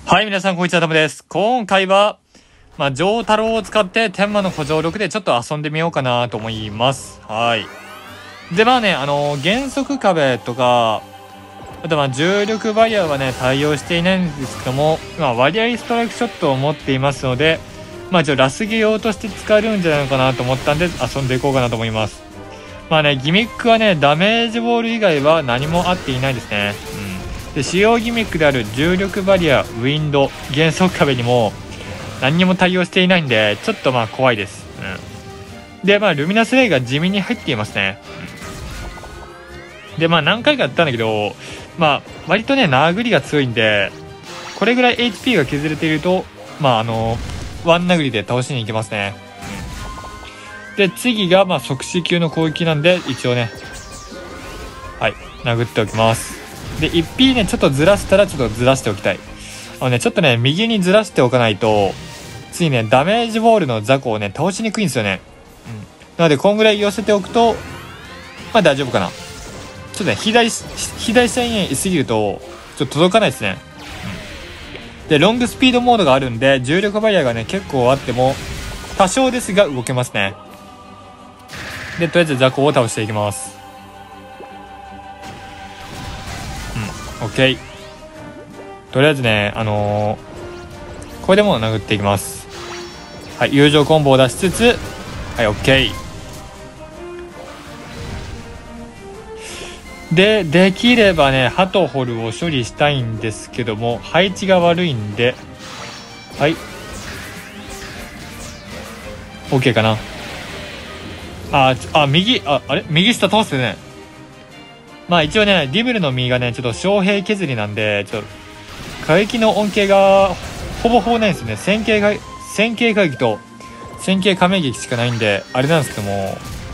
はい、皆さん、こんにちは、タムです。今回は、上太郎を使って天魔の古城6でちょっと遊んでみようかなと思います。はい。で、減速壁とか、あと重力バリアはね、対応していないんですけども、割合ストライクショットを持っていますので、ラスゲ用として使えるんじゃないのかなと思ったんで、遊んでいこうかなと思います。ギミックはね、ダメージボール以外は何も合っていないですね。で、主要ギミックである重力バリア、ウィンド、減速壁にも何にも対応していないんで、ちょっと怖いです。で、ルミナスレイが地味に入っていますね。で、何回かやったんだけど、割とね、殴りが強いんで、これぐらい HP が削れていると、ワン殴りで倒しに行けますね。で、次が、即死級の攻撃なんで、一応ね、はい、殴っておきます。で、1P ね、ちょっとずらしたらちょっとずらしておきたい。ちょっとね、右にずらしておかないと、次ね、ダメージボールの雑魚をね、倒しにくいんですよね。なので、こんぐらい寄せておくと、大丈夫かな。ちょっとね、左下にいすぎると、ちょっと届かないですね。で、ロングスピードモードがあるんで、重力バリアがね、結構あっても、多少ですが動けますね。で、とりあえず雑魚を倒していきます。OK。とりあえずね、これでも殴っていきます。はい、友情コンボを出しつつ、はい、OK。で、できればね、ハトホルを処理したいんですけども、配置が悪いんで、はい。OK かな。右下倒すね。一応ね、ディブルの実がね、ちょっと小兵削りなんで、ちょっと、過激の恩恵がほぼほぼないんですよね。線形過激と線形仮面劇しかないんで、あれなんですけども、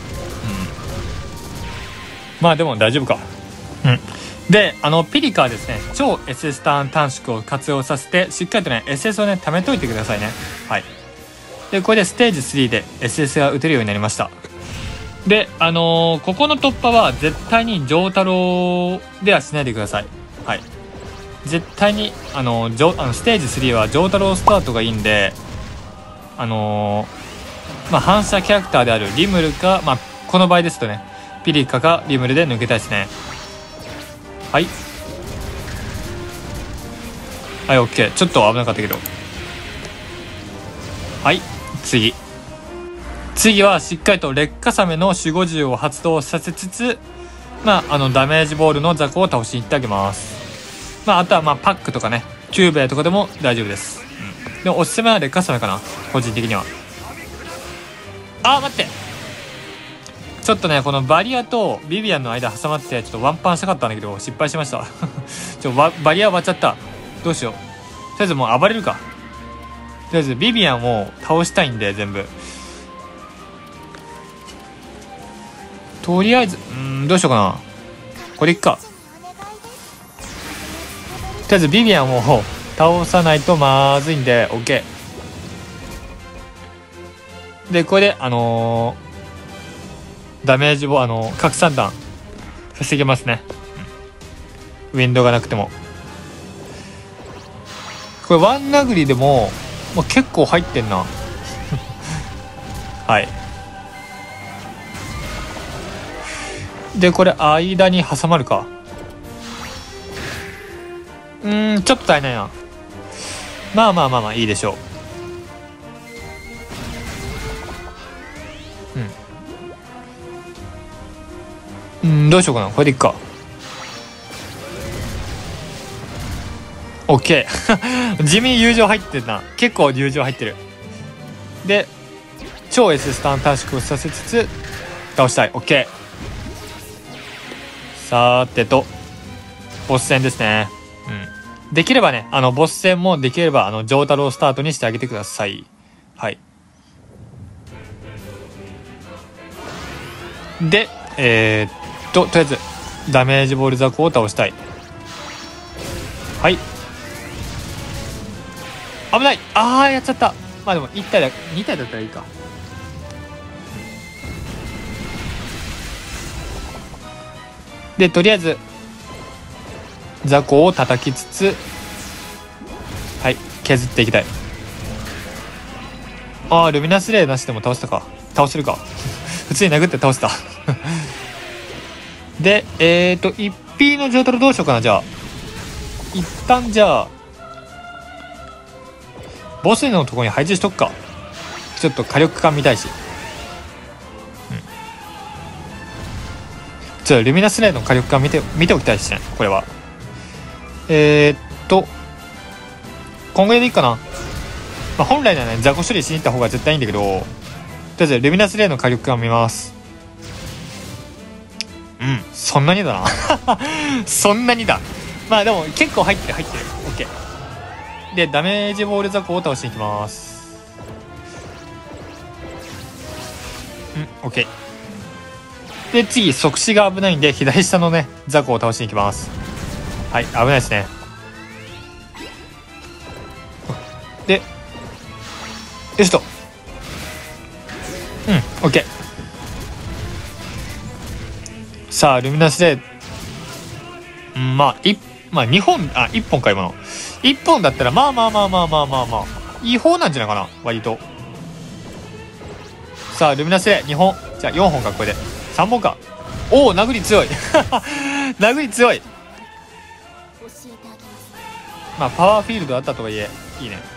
でも大丈夫か。で、ピリカはですね、超 SS ターン短縮を活用させて、しっかりとね、SS をね、貯めといてくださいね。はい。で、これでステージ3で SS が打てるようになりました。で、ここの突破は絶対に上太郎ではしないでください。はい。絶対に、ステージ3は上太郎スタートがいいんで、反射キャラクターであるリムルか、この場合ですとね、ピリカかリムルで抜けたいですね。はい。はい、OK。ちょっと危なかったけど。はい、次はしっかりと劣化サメの守護獣を発動させつつ、ダメージボールの雑魚を倒しに行ってあげます。あとはパックとかね、キューベイとかでも大丈夫です。でもおすすめは劣化サメかな、個人的には。待って、ちょっとね、このバリアとビビアンの間挟まってちょっとワンパンしたかったんだけど失敗しましたバリア割っちゃった。どうしよう。とりあえずもう暴れるか。とりあえずビビアンを倒したいんで、全部とりあえずどうしようかな。これいっか。とりあえずビビアンを倒さないとまずいんで OK で、これでダメージを拡散弾防げますね。ウィンドウがなくても。これワン殴りでも、結構入ってんなはい。で、これ間に挟まるか。ちょっと足りないな。いいでしょう。どうしようかな。これでいっか。OK 地味に友情入ってるな。結構友情入ってる。で、超 S スターン短縮をさせつつ倒したい。 OK。 さーてとボス戦ですね。できればね、ボス戦もできれば上太郎スタートにしてあげてください。はい。で、とりあえずダメージボール雑魚を倒したい。はい。危ない。やっちゃった。でも2体だったらいいか。で、とりあえず雑魚を叩きつつ、ははい、削っていきたい。ああ、ルミナスレイなしでも倒したか。倒せるか。普通に殴って倒した。で、1P の状態どうしようかな、じゃあ。一旦じゃあ、ボスのところに配置しとくか。ちょっと火力感見たいし。ちょっとルミナスレイの火力感見ておきたいしね、これは。こんぐらいでいいかな。まあ、本来ならね、雑魚処理しに行った方が絶対いいんだけど、とりあえずルミナスレイの火力感見ます。そんなにだな。そんなにだ。まあでも結構入ってる。OK。で、ダメージボール雑魚を倒していきます。OK。で、次、即死が危ないんで、左下のね、雑魚を倒しに行きます。はい、危ないですね。で、よしと。OK。さあ、ルミナスで、まあ2本、1本か、今の。1本だったら、まあ、いい方なんじゃないかな、割と。さあ、ルミナスで2本。じゃあ、4本か、これで。3本か。おお、殴り強い。殴り強い。まあ、パワーフィールドあったとはいえ、いいね。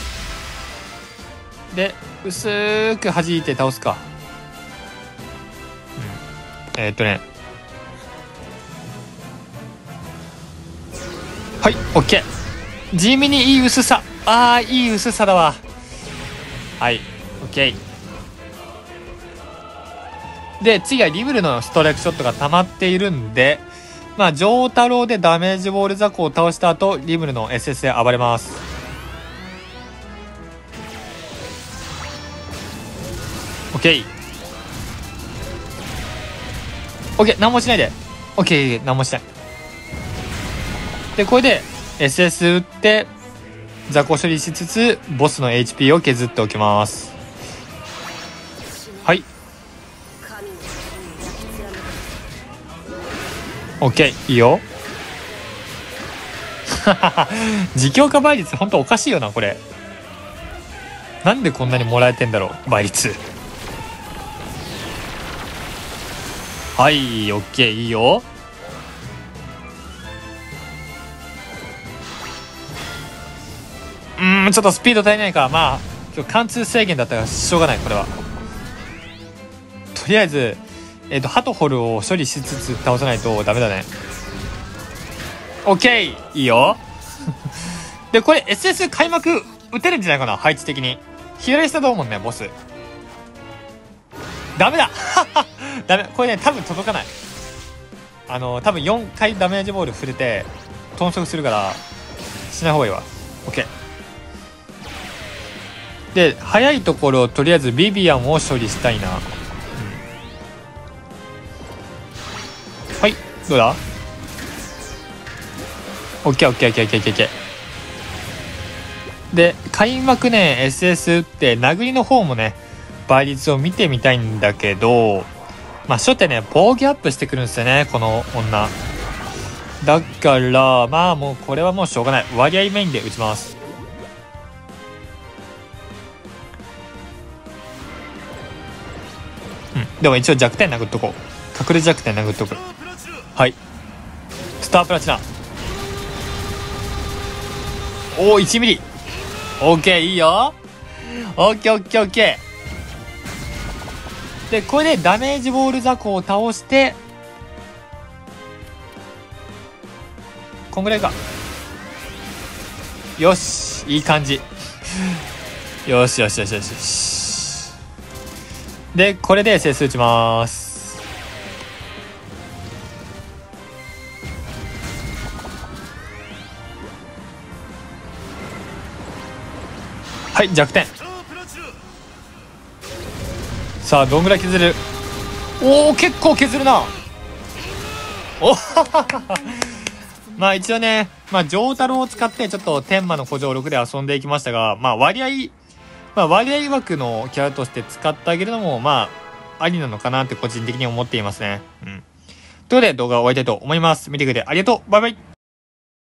で、薄く弾いて倒すか。はい、オッケー。地味にいい薄さ。いい薄さだわ。はい、オッケー。で、次はリブルのストライクショットが溜まっているんで、まあ、丈太郎でダメージボール雑魚を倒した後、リブルの SS で暴れます。オッケー。オッケー、何もしないで。オッケー、何もしない。で、これで SS 打って、雑魚処理しつつ、ボスの HP を削っておきます。はい。オッケー、いいよ。自強化倍率ほんとおかしいよな、これ。なんでこんなにもらえてんだろう、倍率。はい、オッケー、いいよ。ちょっとスピード足りないか。まあ、今日貫通制限だったからしょうがない、これは。とりあえず、ハトホルを処理しつつ倒さないとダメだね。オッケー、いいよ。で、これ SS 開幕打てるんじゃないかな、配置的に。左下どうもんね、ボス。ダメだ。ダメ。これね、多分届かない。多分4回ダメージボール触れて、頓足するから、しない方がいいわ。オッケー。で、早いところ、とりあえずビビアンを処理したいな。はい、どうだ？オッケーオッケーオッケーオッケーオッケー。で、開幕ね、SS 打って、殴りの方もね、倍率を見てみたいんだけど、まあ、初手ね、防御アップしてくるんですよね、この女。だから、まあもう、これはもうしょうがない。割合メインで打ちます。でも一応弱点殴っとこう。隠れ弱点殴っとく。はい。スタープラチナ。おお、1ミリ。オッケー、いいよ。オッケーオッケーオッケー。で、これでダメージボール雑魚を倒して、こんぐらいか。よし、いい感じ。よしよしよしよしよし。で、これで SS 打ちます。はい、弱点。さあ、どんぐらい削る？おお、結構削るな。おまあ一応ね、まあ丈太郎を使ってちょっと天魔の古城6で遊んでいきましたが、まあ割合枠のキャラとして使ってあげるのも、まあ、ありなのかなって個人的に思っていますね。ということで動画を終わりたいと思います。見てくれてありがとう。バイバイ。